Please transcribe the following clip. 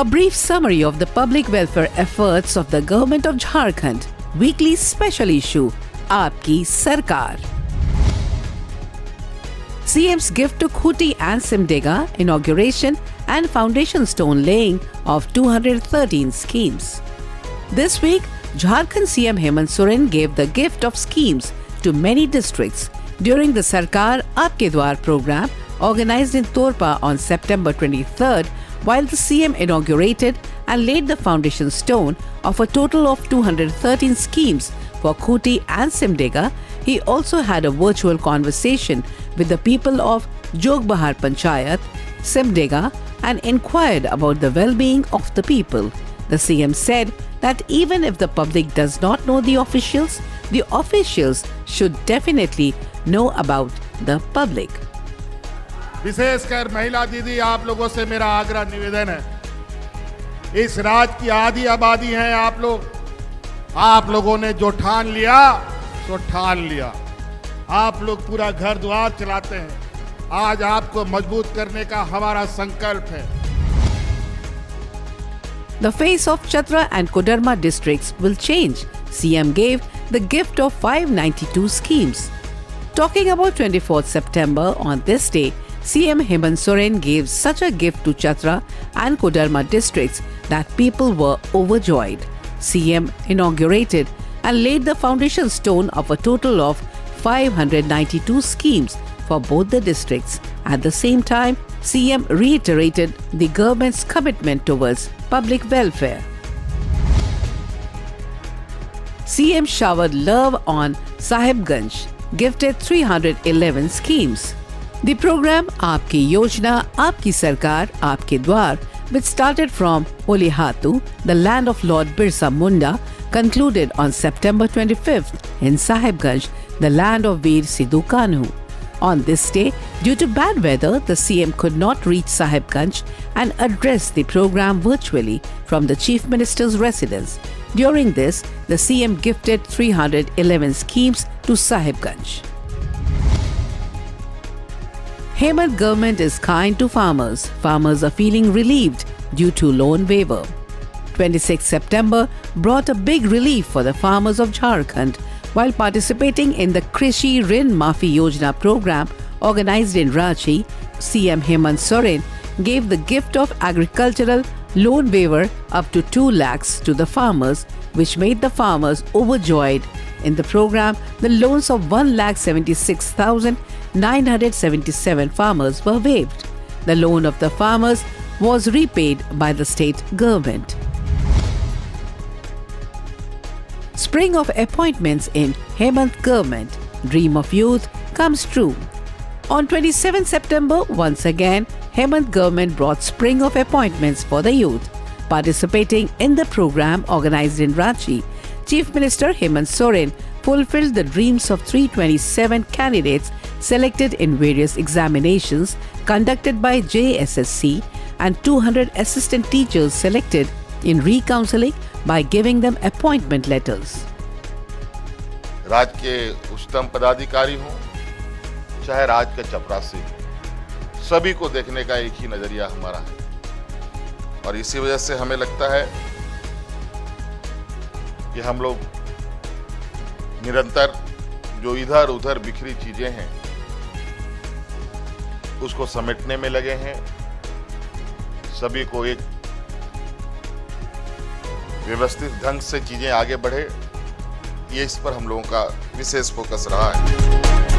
A brief summary of the public welfare efforts of the government of Jharkhand. Weekly special issue, Aapki Sarkar. CM's gift to Khuti and Simdega, inauguration and foundation stone laying of 213 schemes. This week, Jharkhand CM Hemant Soren gave the gift of schemes to many districts during the Sarkar Aapke Dwar program organized in Torpa on September 23rd, while the CM inaugurated and laid the foundation stone of a total of 213 schemes for Khuti and Simdega. He also had a virtual conversation with the people of Jogbahar Panchayat, Simdega, and inquired about the well-being of the people. The CM said that even if the public does not know the officials should definitely know about the public. विशेषकर महिला दीदी, आप लोगों से मेरा आग्रह निवेदन है, इस राज्य की आधी आबादी है आप लोग। आप लोगों ने जो ठान लिया सो ठान लिया। आप लोग पूरा घर द्वार चलाते हैं। आज आपको मजबूत करने का हमारा संकल्प है। The face of Chatra and Koderma districts will change. CM gave the gift of 592 schemes. Talking about 24th September, on this day, CM Hemant Soren gave such a gift to Chatra and Koderma districts that people were overjoyed. CM inaugurated and laid the foundation stone of a total of 592 schemes for both the districts. At the same time, CM reiterated the government's commitment towards public welfare. CM showered love on Sahibganj, gifted 311 schemes. The program Aapki Yojana, Aapki Sarkar, Aapke Dwar, which started from Olihatu, the land of Lord Birsa Munda, concluded on September 25th in Sahibganj, the land of Veer Sidhu Kanhu. On this day, due to bad weather, the CM could not reach Sahibganj and address the program virtually from the Chief Minister's residence. During this, the CM gifted 311 schemes to Sahibganj. Hemant government is kind to farmers. Farmers are feeling relieved due to loan waiver. 26 September brought a big relief for the farmers of Jharkhand while participating in the Krishi Rin Maafi Yojana program organized in Ranchi. CM Hemant Soren gave the gift of agricultural loan waiver up to 2 lakhs to the farmers, which made the farmers overjoyed. In the program, the loans of 1,76,977 farmers were waived. The loan of the farmers was repaid by the state government. Spring of appointments in Hemant government. Dream of youth comes true. On 27 September, once again, Hemant government brought spring of appointments for the youth. Participating in the program organized in Ranchi, Chief Minister Hemant Soren fulfilled the dreams of 327 candidates selected in various examinations conducted by JSSC and 200 assistant teachers selected in recounseling by giving them appointment letters. राज्य के उच्चतम पदाधिकारी हों, चाहे राज्य के चपरासी, सभी को देखने का एक ही नजरिया हमारा है और इसी वजह से हमें लगता है कि हम लोग निरंतर जो इधर उधर बिखरी चीजें हैं उसको समेटने में लगे हैं। सभी को एक व्यवस्थित ढंग से चीजें आगे बढ़े, ये इस पर हम लोगों का विशेष फोकस रहा है।